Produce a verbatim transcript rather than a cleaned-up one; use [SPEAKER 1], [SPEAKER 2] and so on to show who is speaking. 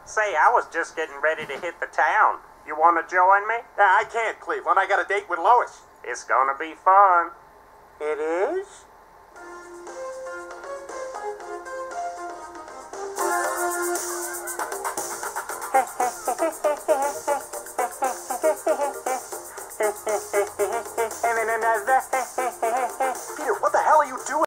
[SPEAKER 1] Say, I was just getting ready to hit the town. You want to join me?
[SPEAKER 2] Yeah, I can't, Cleveland. I got a date with Lois.
[SPEAKER 1] It's gonna be fun.
[SPEAKER 2] It is? And then another